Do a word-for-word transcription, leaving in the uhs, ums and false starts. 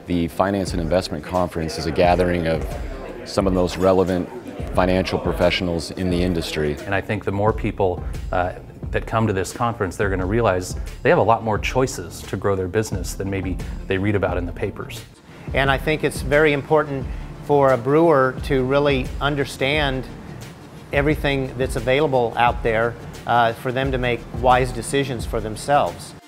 The Finance and Investment Conference is a gathering of some of the most relevant financial professionals in the industry. And I think the more people uh, that come to this conference, they're going to realize they have a lot more choices to grow their business than maybe they read about in the papers. And I think it's very important for a brewer to really understand everything that's available out there uh, for them to make wise decisions for themselves.